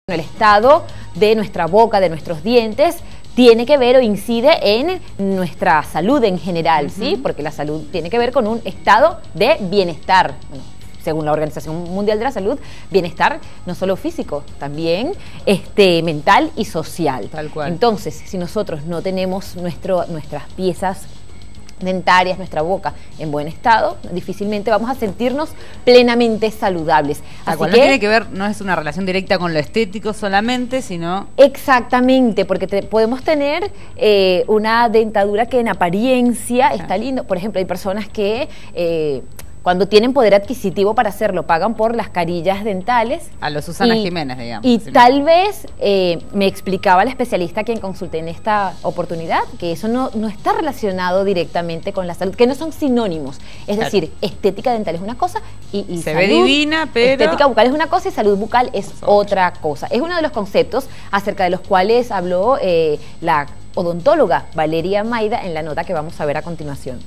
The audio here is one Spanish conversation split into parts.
El estado de nuestra boca, de nuestros dientes, tiene que ver o incide en nuestra salud en general, ¿sí? Porque la salud tiene que ver con un estado de bienestar. Bueno, según la Organización Mundial de la Salud, bienestar no solo físico, también mental y social. Tal cual. Entonces, si nosotros no tenemos nuestras piezas dentarias, nuestra boca en buen estado, difícilmente vamos a sentirnos plenamente saludables. Así que no tiene que ver, no es una relación directa con lo estético solamente, sino... Exactamente, porque podemos tener una dentadura que en apariencia está lindo. Por ejemplo, hay personas que cuando tienen poder adquisitivo para hacerlo, pagan por las carillas dentales. A los Susana Jiménez, digamos. Y tal vez, me explicaba la especialista a quien consulté en esta oportunidad, que eso no está relacionado directamente con la salud, que no son sinónimos. Es decir, estética dental es una cosa y se salud, ve divina, pero... estética bucal es una cosa y salud bucal es otra cosa. Es uno de los conceptos acerca de los cuales habló la odontóloga Valeria Maida en la nota que vamos a ver a continuación.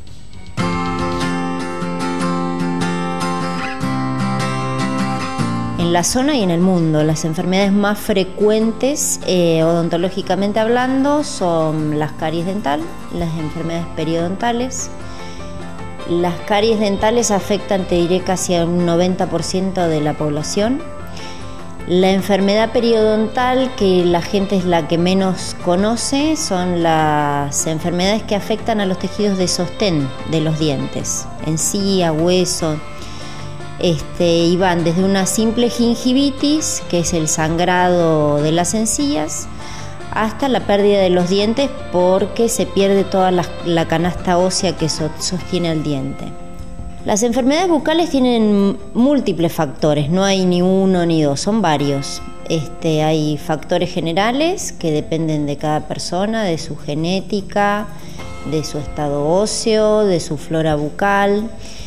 En la zona y en el mundo, las enfermedades más frecuentes, odontológicamente hablando, son las caries dental, las enfermedades periodontales. Las caries dentales afectan, te diré, casi a un 90% de la población. La enfermedad periodontal, que la gente es la que menos conoce, son las enfermedades que afectan a los tejidos de sostén de los dientes, encía, hueso. Y van desde una simple gingivitis, que es el sangrado de las encías, hasta la pérdida de los dientes porque se pierde toda la canasta ósea que sostiene al diente. Las enfermedades bucales tienen múltiples factores, no hay ni uno ni dos, son varios. Hay factores generales que dependen de cada persona, de su genética, de su estado óseo, de su flora bucal.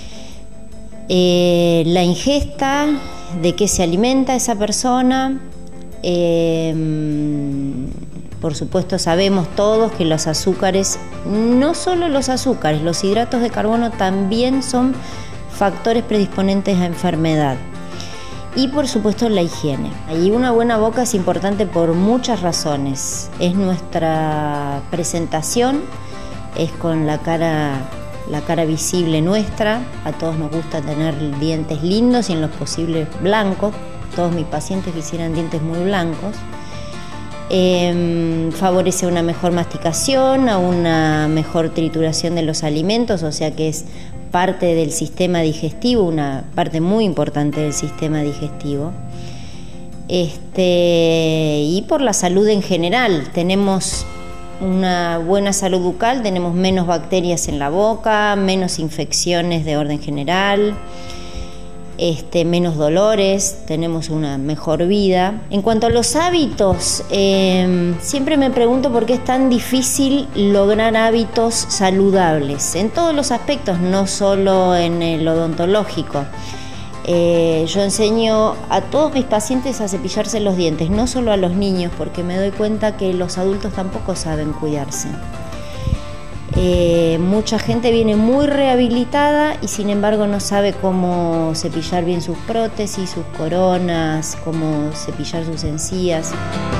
La ingesta, de qué se alimenta esa persona. Por supuesto sabemos todos que los azúcares, no solo los azúcares, los hidratos de carbono también son factores predisponentes a enfermedad. Y por supuesto la higiene. Y una buena boca es importante por muchas razones. Es nuestra presentación, es con la cara visible nuestra. A todos nos gusta tener dientes lindos y en lo posible blancos. Todos mis pacientes quisieran dientes muy blancos. Favorece una mejor masticación, a una mejor trituración de los alimentos, o sea que es parte del sistema digestivo, una parte muy importante del sistema digestivo. Y por la salud en general, tenemos una buena salud bucal, tenemos menos bacterias en la boca, menos infecciones de orden general, menos dolores, tenemos una mejor vida. En cuanto a los hábitos, siempre me pregunto por qué es tan difícil lograr hábitos saludables, en todos los aspectos, no solo en el odontológico. Yo enseño a todos mis pacientes a cepillarse los dientes, no solo a los niños, porque me doy cuenta que los adultos tampoco saben cuidarse. Mucha gente viene muy rehabilitada y sin embargo no sabe cómo cepillar bien sus prótesis, sus coronas, cómo cepillar sus encías.